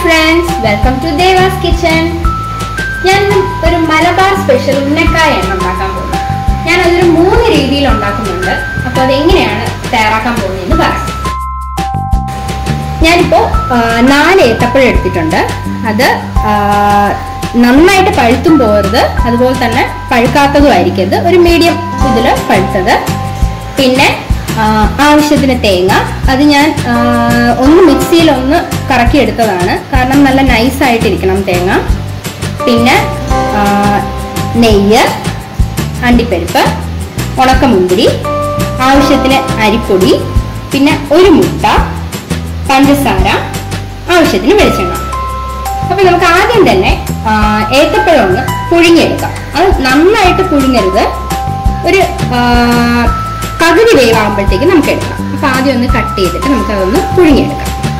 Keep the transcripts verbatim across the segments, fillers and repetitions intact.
friends, welcome to Deva's Kitchen. ഞാൻ ഒരു Malabar special ഉന്നക്കായാണ് ഉണ്ടാക്കാൻ പോകുന്നത്. ഞാൻ അതൊരു മൂന്ന് രീതിയിൽ ഉണ്ടാക്കുന്നുണ്ട്. അപ്പോൾ അതെങ്ങനെയാണ് തയ്യാറാക്കാൻ പോകുന്നതെന്ന് പറയാം. ഞാനിപ്പോൾ നാല് ഏത്തപ്പഴം എടുത്തിട്ടുണ്ട്. അത് നന്നായിട്ട് പഴുത്തും പോകരുത്, അതുപോലെ തന്നെ പഴുക്കാത്തതും ആയിരിക്കരുത്, ഒരു മീഡിയം ഇതിൽ പഴുത്തത്. പിന്നെ ആവശ്യത്തിന് തേങ്ങ, അത് ഞാൻ ഒന്ന് മിക്സിയിൽ ഒന്ന് കറക്കിയെടുത്തതാണ്, കാരണം നല്ല നൈസായിട്ടിരിക്കണം തേങ്ങ. പിന്നെ നെയ്യ്, അണ്ടിപ്പരിപ്പ്, ഉണക്കമുന്തിരി, ആവശ്യത്തിന് അരിപ്പൊടി, പിന്നെ ഒരു മുട്ട, പഞ്ചസാര, ആവശ്യത്തിന് വെളിച്ചെണ്ണ. അപ്പൊ നമുക്ക് ആദ്യം തന്നെ ഏത്തപ്പഴം ഒന്ന് പുഴുങ്ങിയെടുക്കാം. അത് നന്നായിട്ട് പുഴുങ്ങരുത്, ഒരു പകുതി വേവാകുമ്പോഴത്തേക്ക് നമുക്ക് എടുക്കാം. അപ്പൊ ആദ്യം ഒന്ന് കട്ട് ചെയ്തിട്ട് നമുക്ക് അതൊന്ന് പുഴുങ്ങിയെടുക്കാം.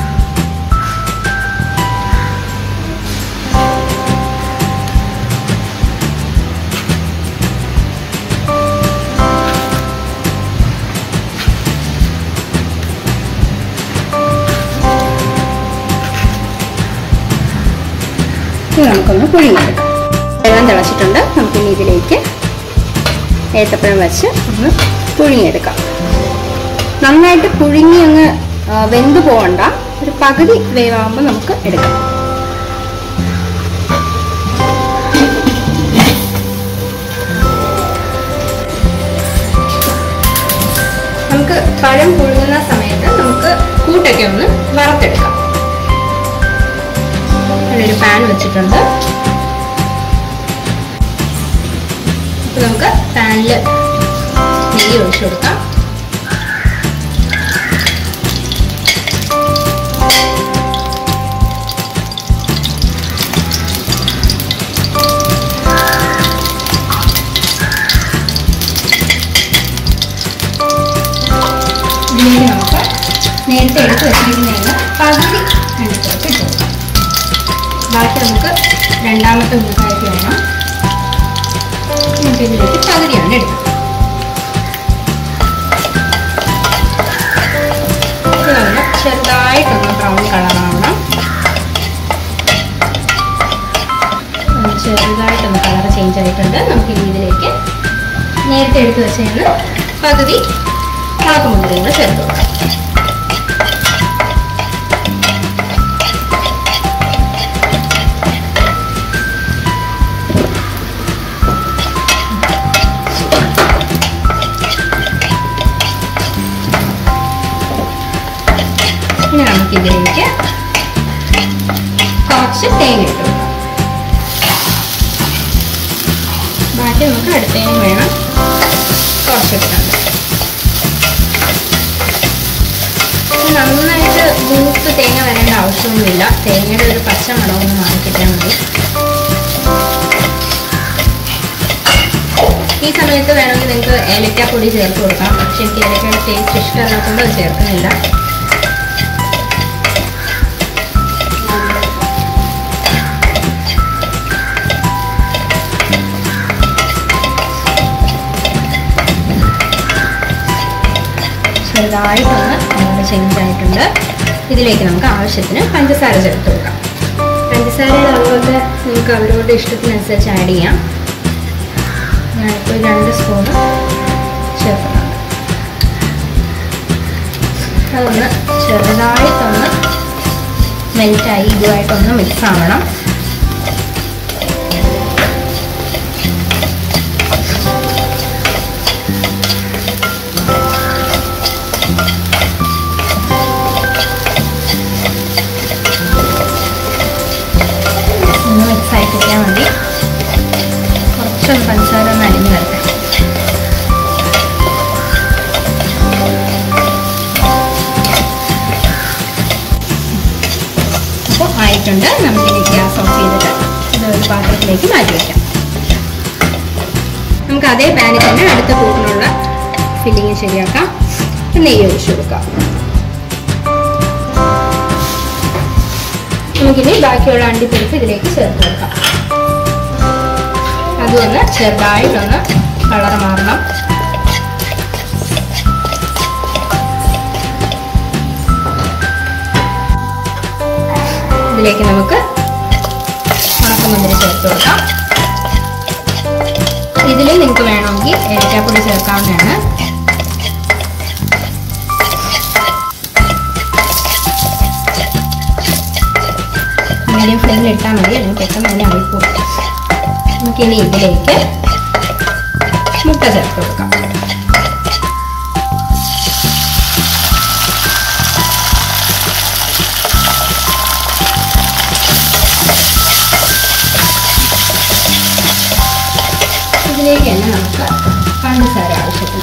നമുക്കൊന്ന് പുഴുങ്ങിയെടുക്കാം. വെള്ളം തിളച്ചിട്ടുണ്ട്. നമുക്കിനി ഇതിലേക്ക് ഏത്തപ്പഴം വെച്ച് ഒന്ന് പുഴുങ്ങിയെടുക്കാം. നന്നായിട്ട് പുഴുങ്ങി അങ്ങ് വെന്ത് പോകണ്ട, ഒരു പകുതി വേവാകുമ്പോൾ നമുക്ക് എടുക്കാം. നമുക്ക് പഴം പുഴുങ്ങുന്ന സമയത്ത് നമുക്ക് കൂട്ടൊക്കെ ഒന്ന് വറുത്തെടുക്കാം. ഒരു പാൻ വെച്ചിട്ടുണ്ട്. അപ്പൊ നമുക്ക് പാനിൽ നെയ്യ് ഒഴിച്ചു കൊടുക്കാം. ഇതിലേക്ക് നമുക്ക് നേരത്തെ എടുത്ത് വെച്ചിരിക്കുന്നതിന് പകുതി എടുത്തിട്ട് ഇട്ട് കൊടുക്കാം. ബാക്കി നമുക്ക് രണ്ടാമത്തെ ഉന്നക്കായ്ക്ക് വേണം. നമുക്ക് ഇതിലേക്ക് പകുതിയാണ് എടുക്കാം. ഇതൊന്ന് ചെറുതായിട്ടൊന്ന് ബ്രൗൺ കളറാവണം. ചെറുതായിട്ടൊന്ന് കളർ ചേഞ്ച് ആയിട്ടുണ്ട്. നമുക്ക് ഇതിലേക്ക് നേരത്തെ എടുത്ത് വെച്ചതിന് പകുതി ഉണക്കമുന്തിരി കൂടെ ചേർത്ത് കൊടുക്കാം. ഇനി നമുക്കിതിലേക്ക് കുറച്ച് തേങ്ങ ഇട്ട് കൊടുക്കാം. ബാക്കി നമുക്ക് അടുത്തേനും വേണം കുറച്ചിട്ടുണ്ട്. നന്നായിട്ട് മൂത്ത് തേങ്ങ വരേണ്ട ആവശ്യമൊന്നുമില്ല. തേങ്ങയുടെ ഒരു പച്ച മണമൊന്ന് മാറിക്കിട്ടാൽ മതി. ഈ സമയത്ത് വേണമെങ്കിൽ നിങ്ങൾക്ക് ഏലക്കാപ്പൊടി ചേർത്ത് കൊടുക്കാം. പക്ഷെ എനിക്ക് ഏലക്കയുടെ ടേസ്റ്റ് ഇഷ്ടമല്ലാത്തതുകൊണ്ട് അത് ചേർക്കുന്നില്ല. ചെറുതായിട്ടൊന്ന് കളർ ചേഞ്ച് ആയിട്ടുണ്ട്. ഇതിലേക്ക് നമുക്ക് ആവശ്യത്തിന് പഞ്ചസാര ചേർത്ത് കൊടുക്കാം. പഞ്ചസാരയുടെ അളവൊക്കെ നമുക്ക് അവരവരുടെ ഇഷ്ടത്തിനനുസരിച്ച് ആഡ് ചെയ്യാം. ഞാനിപ്പോൾ രണ്ട് സ്പൂണ് ചേർക്കുന്നുണ്ട്. അതൊന്ന് ചെറുതായിട്ടൊന്ന് മെൽറ്റായി ഇതുമായിട്ടൊന്ന് മിക്സ് ആവണം. മിക്സ് ആയിട്ടിരിക്കാൻ മതി. കുറച്ചൊന്ന് പഞ്ചസാര ഒന്ന് അരിഞ്ഞ് വരട്ടെ. അപ്പോൾ ആയിട്ടുണ്ട്. നമുക്കിനി ഗ്യാസ് ഓഫ് ചെയ്തിട്ട് ഇതൊരു പാത്രത്തിലേക്ക് മാറ്റി വയ്ക്കാം. നമുക്ക് അതേ പാനിൽ തന്നെ അടുത്ത കൂട്ടിനുള്ള ഫില്ലിങ് ശരിയാക്കാം. നെയ്യ് ഒഴിച്ചു കൊടുക്കാം. നമുക്കിനി ബാക്കിയുള്ള അണ്ടിപ്പരിപ്പ് ഇതിലേക്ക് ചേർത്ത് കൊടുക്കാം. അതൊന്ന് ചെറുതായിട്ടൊന്ന് കളർ മാറണം. ഇതിലേക്ക് നമുക്ക് ഉണക്കമുന്തിരി ചേർത്ത് കൊടുക്കാം. ഇതിൽ നിങ്ങൾക്ക് വേണമെങ്കിൽ ഏലക്കാപ്പൊടി ചേർക്കാവുന്നതാണ്. മീഡിയം ഫ്ലെയിമിൽ ഇട്ടാൽ മതി, അല്ലെങ്കിൽ പെട്ടെന്ന് തന്നെ ആയിപ്പോകും. നമുക്കിനി ഇതിലേക്ക് മുട്ട ചേർത്ത് കൊടുക്കാം. ഇതിലേക്ക് തന്നെ നമുക്ക് പഞ്ചസാര ആവശ്യത്തിന്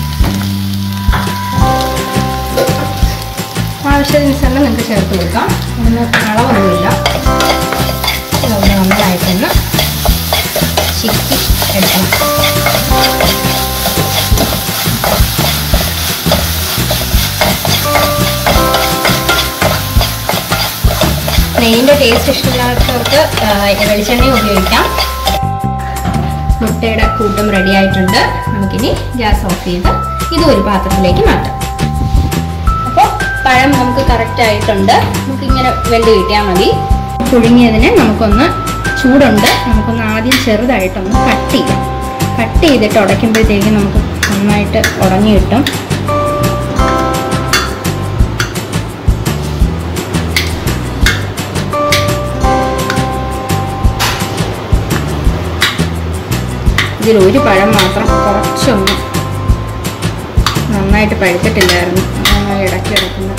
ആവശ്യാനുസരണം നിങ്ങൾക്ക് ചേർത്ത് കൊടുക്കാം. അതിന് അളവൊന്നുമില്ല. അതുകൊണ്ട് നന്നായിട്ടൊന്ന് ചിക്കി എടുക്കണം. നെയ്യിൻ്റെ ടേസ്റ്റ് ഇഷ്ടമില്ലാത്തവർക്ക് വെളിച്ചെണ്ണ ഉപയോഗിക്കാം. മുട്ടയുടെ കൂട്ടും റെഡി ആയിട്ടുണ്ട്. നമുക്കിനി ഗ്യാസ് ഓഫ് ചെയ്ത് ഇത് ഒരു പാത്രത്തിലേക്ക് മാറ്റാം. അപ്പോൾ പഴം നമുക്ക് കറക്റ്റ് ആയിട്ടുണ്ട്. നമുക്കിങ്ങനെ വെന്ത് കിട്ടിയാൽ മതി. പുഴുങ്ങിയതിന് നമുക്കൊന്ന് ചൂടുണ്ട്. നമുക്കൊന്ന് ആദ്യം ചെറുതായിട്ടൊന്ന് കട്ട് ചെയ്യാം. കട്ട് ചെയ്തിട്ട് ഉടയ്ക്കുമ്പോഴത്തേക്കും നമുക്ക് നന്നായിട്ട് ഉടഞ്ഞു കിട്ടും. ഇതിൽ ഒരു പഴം മാത്രം കുറച്ചൊന്നും നന്നായിട്ട് പഴുത്തിട്ടില്ലായിരുന്നു. നന്നായി ഇടയ്ക്ക് ഇടയ്ക്കുന്നത്.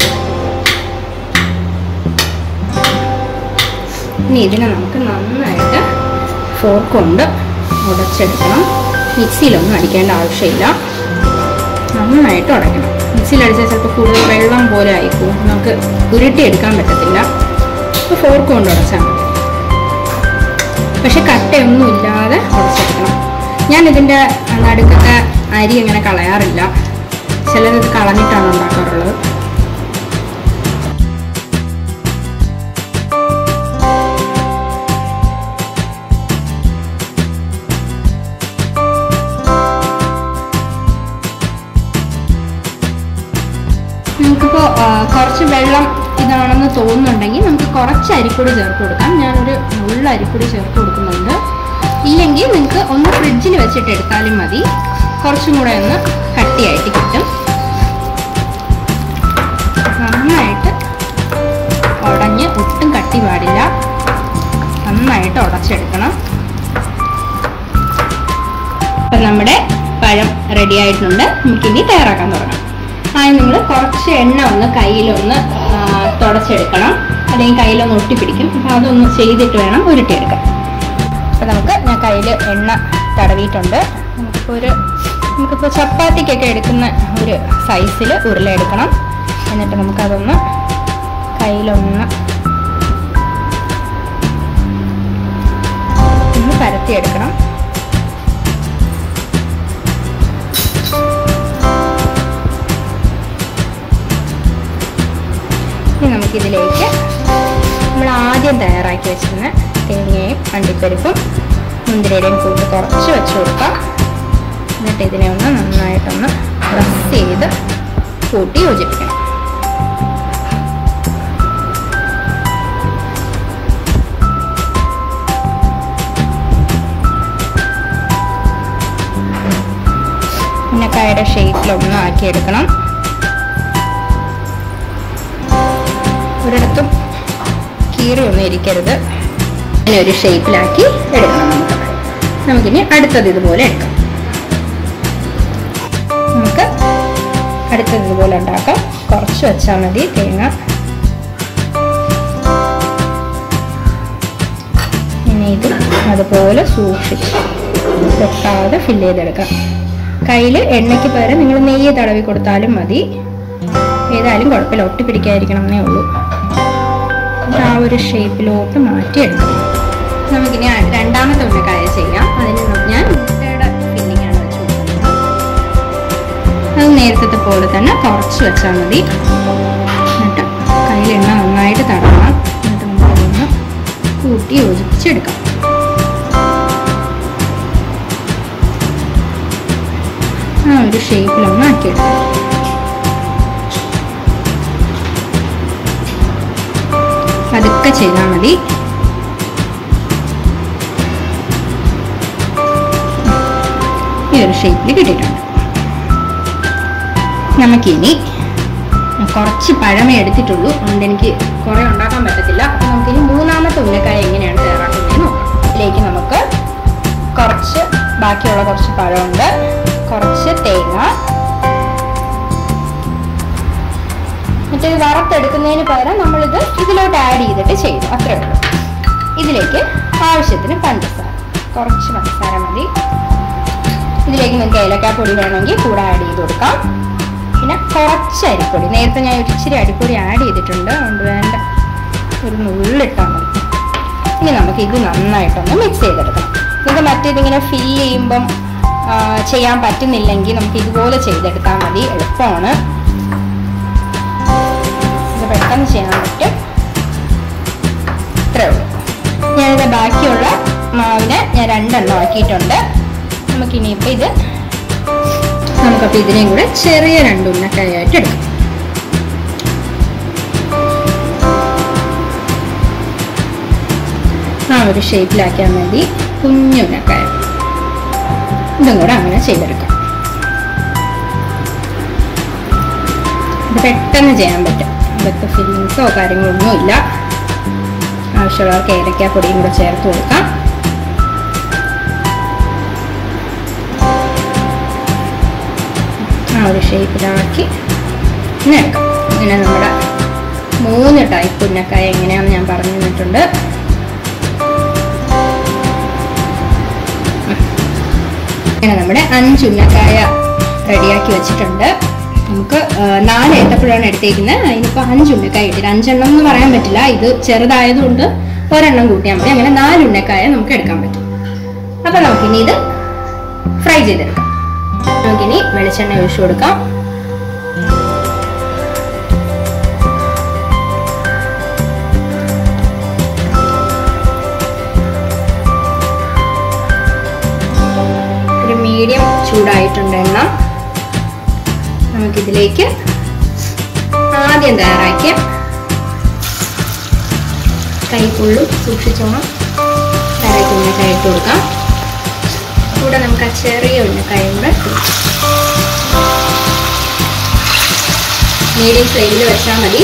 ഇനി ഇതിനെ നമുക്ക് നന്നായിട്ട് ഫോർക്ക് കൊണ്ട് ഉടച്ചെടുക്കണം. മിക്സിയിലൊന്നും അടിക്കേണ്ട ആവശ്യമില്ല. നന്നായിട്ട് ഉടയ്ക്കണം. മിക്സിയിൽ അടിച്ചാൽ ചിലപ്പോൾ കൂടുതൽ വെള്ളം പോലെ ആയിപ്പോവും. നമുക്ക് ഉരുട്ടിയെടുക്കാൻ പറ്റത്തില്ല. അപ്പോൾ ഫോർക്ക് കൊണ്ട് ഉടച്ചാൽ മതി. പക്ഷെ കട്ടയൊന്നും ഇല്ലാതെ ഉടച്ചെടുക്കണം. ഞാൻ ഇതിൻ്റെ നടുക്കത്തെ അരി അങ്ങനെ കളയാറില്ല. ചിലത് കളഞ്ഞിട്ടാണ് ഉണ്ടാക്കാറുള്ളത്. നമുക്കിപ്പോൾ കുറച്ച് വെള്ളം ഇതാണെന്ന് തോന്നുന്നുണ്ടെങ്കിൽ നമുക്ക് കുറച്ച് അരിപ്പൊടി ചേർത്ത് കൊടുക്കാം. ഞാനൊരു ഉള്ള അരിപ്പൊടി ചേർത്ത് കൊടുക്കുന്നുണ്ട്. ഇല്ലെങ്കിൽ നിങ്ങൾക്ക് ഒന്ന് ഫ്രിഡ്ജിൽ വെച്ചിട്ട് എടുത്താലും മതി. കുറച്ചും കൂടെ ഒന്ന് കട്ടിയായിട്ട് കിട്ടും. നന്നായിട്ട് ഉടഞ്ഞ് ഒട്ടും കട്ടി പാടില്ല. നന്നായിട്ട് ഉടച്ചെടുക്കണം. അപ്പം നമ്മുടെ പഴം റെഡി ആയിട്ടുണ്ട്. നമുക്കിനി തയ്യാറാക്കാൻ തുടങ്ങാം. ആദ്യം നിങ്ങൾ കുറച്ച് എണ്ണ ഒന്ന് കയ്യിലൊന്ന് തുടച്ചെടുക്കണം. അല്ലെങ്കിൽ കയ്യിലൊന്ന് ഒട്ടിപ്പിടിക്കും. അപ്പം അതൊന്ന് ചെയ്തിട്ട് വേണം ഉരുട്ടിയെടുക്കാൻ. അപ്പം നമുക്ക് ഞാൻ കയ്യിൽ എണ്ണ തടവിയിട്ടുണ്ട്. നമുക്കിപ്പോൾ ഒരു നമുക്കിപ്പോൾ ചപ്പാത്തിക്കൊക്കെ എടുക്കുന്ന ഒരു സൈസിൽ ഉരുള എടുക്കണം. എന്നിട്ട് നമുക്കതൊന്ന് കയ്യിലൊന്ന് ഒന്ന് പരത്തിയെടുക്കണം. ഇനി നമുക്കിതിലേക്ക് നമ്മൾ ആദ്യം തയ്യാറാക്കി വെച്ചിരുന്ന തേങ്ങയും അണ്ടിപ്പരിപ്പും മുന്തിരിയുടെയും കൂട്ട് കുറച്ച് വെച്ച് കൊടുക്കാം. എന്നിട്ട് ഇതിനെ ഒന്ന് നന്നായിട്ടൊന്ന് പ്രസ് ചെയ്ത് കൂട്ടി യോജിപ്പിക്കണം. ഉന്നക്കായയുടെ ഷേപ്പിലൊന്ന് ആക്കിയെടുക്കണം. ഒരിടത്തും കീറിയൊന്നും ഇരിക്കരുത്. ഇങ്ങനെ ഒരു ഷേപ്പിലാക്കി എടുക്കണം. നമുക്ക് നമുക്കിനി അടുത്തത് ഇതുപോലെ എടുക്കാം. നമുക്ക് അടുത്തത് ഇതുപോലെ ഉണ്ടാക്കാം. കുറച്ച് വെച്ചാൽ മതി തേങ്ങ. ഇനി ഇത് അതുപോലെ സൂക്ഷിച്ച് പൊട്ടാതെ ഫില്ല് ചെയ്തെടുക്കാം. കയ്യിൽ എണ്ണയ്ക്ക് പകരം നിങ്ങൾ നെയ്യ് തടവി കൊടുത്താലും മതി. ഏതായാലും കുഴപ്പമില്ല, ഒട്ടിപ്പിടിക്കാതിരിക്കണം എന്നേ ഉള്ളൂ. ആ ഒരു ഷേപ്പിലോട്ട് മാറ്റിയെടുക്കാം. നമുക്കിനി രണ്ടാമത്തെ ഉന്നക്കായ ചെയ്യാം. അതിന് ഞാൻ മുട്ടയുടെ ഫില്ലിംഗ് ആണ് വെച്ച് കൊടുക്കുന്നത്. അത് നേരത്തെ പോലെ തന്നെ കുറച്ച് വെച്ചാൽ മതി. എന്നിട്ട് കയ്യിൽ എണ്ണ നന്നായിട്ട് തടവണം. എന്നിട്ട് നമുക്കതൊന്ന് കൂട്ടി യോജിപ്പിച്ചെടുക്കാം. ആ ഒരു ഷേപ്പിലൊന്ന് ആക്കിയെടുക്കാം. പതുക്കെ ചെയ്താൽ മതി. ഈ ഒരു ഷേപ്പിൽ കിട്ടിയിട്ടുണ്ട്. നമുക്കിനി കുറച്ച് പഴമേ എടുത്തിട്ടുള്ളൂ, അതുകൊണ്ട് എനിക്ക് കുറെ ഉണ്ടാക്കാൻ പറ്റത്തില്ല. അപ്പൊ നമുക്കിനി മൂന്നാമത്തെ ഉന്നക്കായ എങ്ങനെയാണ് തയ്യാറാക്കുന്നത് നോക്കാം. ഇതിലേക്ക് നമുക്ക് കുറച്ച് ബാക്കിയുള്ള കുറച്ച് പഴമുണ്ട്, കുറച്ച് തേങ്ങ, മറ്റേ വറുത്തെടുക്കുന്നതിന് പകരം നമ്മളിത് ഇതിലോട്ട് ആഡ് ചെയ്തിട്ട് ചെയ്തു, അത്രേ ഉള്ളൂ. ഇതിലേക്ക് ആവശ്യത്തിന് പഞ്ചസാര, കുറച്ച് പഞ്ചസാര മതി. ഇതിലേക്ക് നിങ്ങൾക്ക് ഏലക്കാപ്പൊടി വേണമെങ്കിൽ കൂടെ ആഡ് ചെയ്ത് കൊടുക്കാം. പിന്നെ കുറച്ച് അരിപ്പൊടി, നേരത്തെ ഞാൻ ഒരു ഇച്ചിരി അരിപ്പൊടി ആഡ് ചെയ്തിട്ടുണ്ട്, അതുകൊണ്ട് വേണ്ട ഒരു നുള്ളിട്ടാൽ മതി. ഇനി നമുക്ക് ഇത് നന്നായിട്ടൊന്ന് മിക്സ് ചെയ്തെടുക്കണം. ഇത് മറ്റേതിങ്ങനെ ഫില്ല് ചെയ്യുമ്പം ചെയ്യാൻ പറ്റുന്നില്ലെങ്കിൽ നമുക്ക് ഇതുപോലെ ചെയ്തെടുത്താൽ മതി, എളുപ്പമാണ്. ഇത് പെട്ടെന്ന് ചെയ്യാൻ പറ്റും. ഇത്രേ ഉള്ളൂ. ഞാനിത് ബാക്കിയുള്ള മാവിനെ ഞാൻ രണ്ടെണ്ണം ആക്കിയിട്ടുണ്ട്. നമുക്കിനിയിപ്പോൾ ഇത് നമുക്കപ്പോൾ ഇതിനെയും കൂടെ ചെറിയ രണ്ട് ഉന്നക്കായായിട്ട് എടുക്കാം. ആ ഒരു ഷേപ്പിലാക്കിയാൽ മതി. കുഞ്ഞുന്നക്കായ ഇതും കൂടെ അങ്ങനെ ചെയ്തെടുക്കാം. ഇത് പെട്ടെന്ന് ചെയ്യാൻ പറ്റും. ഇതൊക്കെ ഫില്ലിങ്സോ കാര്യങ്ങളൊന്നും ഇല്ല. ആവശ്യമുള്ളവർക്ക് ഏലക്കാപ്പൊടിയും കൂടെ ചേർത്ത് കൊടുക്കാം. ആ ഒരു ഷേപ്പിലാക്കി ഇങ്ങനെ എടുക്കാം. ഇങ്ങനെ നമ്മുടെ മൂന്ന് ടൈപ്പ് ഉന്നക്കായ എങ്ങനെയാണെന്ന് ഞാൻ പറഞ്ഞു തന്നിട്ടുണ്ട്. അങ്ങനെ നമ്മുടെ അഞ്ച് ഉന്നക്കായ റെഡിയാക്കി വെച്ചിട്ടുണ്ട്. നമുക്ക് നാല് ഏത്തപ്പഴമാണ് എടുത്തേക്കുന്നത്, അതിനിപ്പോൾ അഞ്ച് ഉന്നക്കായ ഇട്ടിട്ട് അഞ്ചെണ്ണം എന്ന് പറയാൻ പറ്റില്ല, ഇത് ചെറുതായതുകൊണ്ട് ഒരെണ്ണം കൂട്ടിയാൽ മതി. അങ്ങനെ നാല് ഉന്നക്കായ നമുക്ക് എടുക്കാൻ പറ്റും. അപ്പം നമുക്കിനി ഇത് ഫ്രൈ ചെയ്തെടുക്കാം. നമുക്കിനി വെളിച്ചെണ്ണ ഒഴിച്ചു കൊടുക്കാം. ഒരു മീഡിയം ചൂടായിട്ടുണ്ട് എണ്ണ. നമുക്കിതിലേക്ക് ആദ്യം തയ്യാറാക്കിയ കൈക്കുള്ളും സൂക്ഷിച്ചോണം തയ്യാറാക്കി ഉന്നക്കായ ഇട്ട് കൊടുക്കാം. കൂടെ നമുക്ക് ആ ചെറിയ ഉന്നക്കായും കൂടെ മീഡിയം ഫ്ലെയിമിൽ വെച്ചാൽ മതി.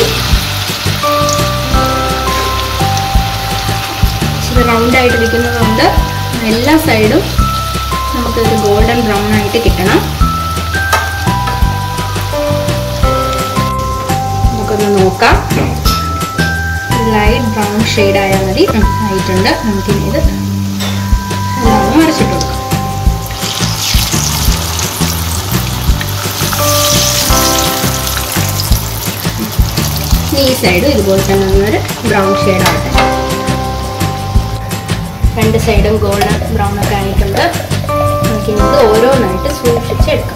ഇച്ചിരി റൗണ്ടായിട്ട് ഇരിക്കുന്നതുകൊണ്ട് എല്ലാ സൈഡും നമുക്കൊരു ഗോൾഡൻ ബ്രൗൺ ആയിട്ട് കിട്ടണം. നമുക്കൊന്ന് നോക്കാം. ലൈറ്റ് ബ്രൗൺ ഷെയ്ഡ് ആയാൽ മതി. ആയിട്ടുണ്ട്. നമുക്കിനി ഇത് എല്ലാം മറിച്ചിട്ട് കൊടുക്കാം. ഈ സൈഡ് ഇതുപോലെ തന്നെ ഒരു ബ്രൗൺ ഷെയ്ഡ് ആവട്ടെ. രണ്ട് സൈഡും ഗോൾഡൻ ബ്രൗൺ ഒക്കെ ആയിട്ടുണ്ട്. നമുക്കിനി ഇത് ഓരോന്നായിട്ട് സൂക്ഷിച്ചെടുക്കാം.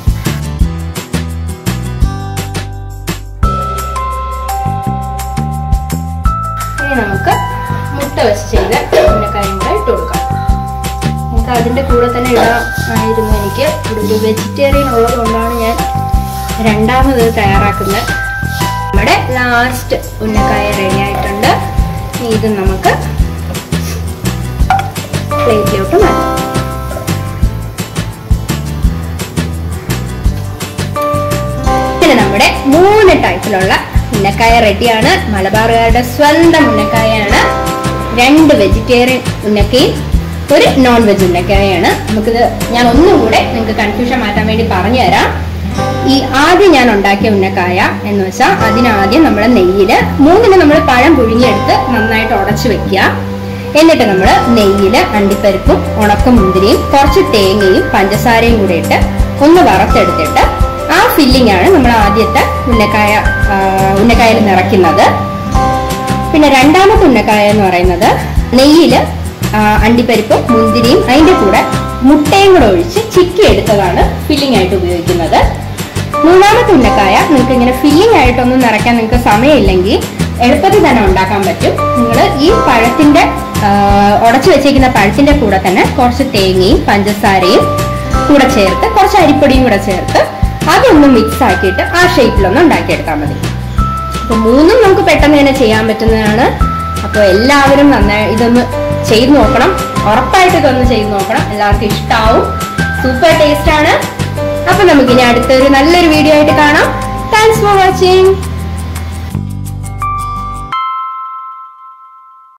ഇനി നമുക്ക് മുട്ട വെച്ച് ചെയ്ത ഉന്നക്കായും കൂടെ ഇട്ട് കൊടുക്കാം. നമുക്ക് അതിൻ്റെ കൂടെ തന്നെ ഇടാമായിരുന്നു. എനിക്ക് ഒരു വെജിറ്റേറിയൻ ഉള്ളത് കൊണ്ടാണ് ഞാൻ രണ്ടാമത് തയ്യാറാക്കുന്നത്. നമ്മുടെ ലാസ്റ്റ് ഉന്നക്കായ റെഡി ആയിട്ടുണ്ട്. ഇത് നമുക്ക് പ്ലേറ്റിലോട്ട് മാറ്റാം. പിന്നെ നമ്മുടെ മൂന്ന് ടൈപ്പിലുള്ള ഉന്നക്കായ റെഡിയാണ്. മലബാറുകാരുടെ സ്വന്തം ഉന്നക്കായാണ്. രണ്ട് വെജിറ്റേറിയൻ ഉന്നക്കയും ഒരു നോൺ വെജ് ഉന്നക്കായാണ്. നമുക്കിത് ഞാൻ ഒന്നും കൂടെ നിങ്ങൾക്ക് കൺഫ്യൂഷൻ മാറ്റാൻ വേണ്ടി പറഞ്ഞു തരാം. ഈ ആദ്യം ഞാൻ ഉണ്ടാക്കിയ ഉന്നക്കായ എന്ന് വെച്ചാൽ അതിനാദ്യം നമ്മൾ നെയ്യില് മൂന്നിന് നമ്മൾ പഴം പുഴുങ്ങിയെടുത്ത് നന്നായിട്ട് ഉടച്ചു വെക്കുക. എന്നിട്ട് നമ്മൾ നെയ്യില് അണ്ടിപ്പരിപ്പും ഉണക്കമുന്തിരിയും കുറച്ച് തേങ്ങയും പഞ്ചസാരയും കൂടെ ഇട്ട് ഒന്ന് വറുത്തെടുത്തിട്ട് ആ ഫില്ലിംഗ് ആണ് നമ്മൾ ആദ്യത്തെ ഉന്നക്കായ ഉന്നക്കായയിൽ നിറയ്ക്കുന്നത്. പിന്നെ രണ്ടാമത്തെ ഉന്നക്കായ എന്ന് പറയുന്നത് നെയ്യില് അണ്ടിപ്പരിപ്പും മുന്തിരിയും അതിന്റെ കൂടെ മുട്ടയും കൂടെ ഒഴിച്ച് ചിക്കി എടുത്തതാണ് ഫില്ലിംഗ് ആയിട്ട് ഉപയോഗിക്കുന്നത്. മൂന്നാമത്തെ ഉന്നക്കായ നിങ്ങൾക്ക് ഇങ്ങനെ ഫില്ലിംഗ് ആയിട്ടൊന്നും നിറയ്ക്കാൻ നിങ്ങൾക്ക് സമയമില്ലെങ്കിൽ എളുപ്പത്തിൽ തന്നെ ഉണ്ടാക്കാൻ പറ്റും. നിങ്ങൾ ഈ പഴത്തിന്റെ ഉടച്ചു വെച്ചേക്കുന്ന പഴത്തിന്റെ കൂടെ തന്നെ കുറച്ച് തേങ്ങയും പഞ്ചസാരയും കൂടെ ചേർത്ത് കുറച്ച് അരിപ്പൊടിയും കൂടെ ചേർത്ത് അതൊന്ന് മിക്സ് ആക്കിയിട്ട് ആ ഷേപ്പിലൊന്ന് ഉണ്ടാക്കിയെടുത്താൽ മതി. അപ്പൊ മൂന്നും നമുക്ക് പെട്ടെന്ന് തന്നെ ചെയ്യാൻ പറ്റുന്നതാണ്. അപ്പോൾ എല്ലാവരും നന്നായി ഇതൊന്ന് ചെയ്ത് നോക്കണം, ഉറപ്പായിട്ട് ഇതൊന്ന് ചെയ്ത് നോക്കണം, എല്ലാവർക്കും ഇഷ്ടാവും. സൂപ്പർ ടേസ്റ്റ് ആണ്. അപ്പൊ നമുക്കിനി അടുത്തൊരു നല്ലൊരു വീഡിയോ ആയിട്ട് കാണാം. Thanks for watching.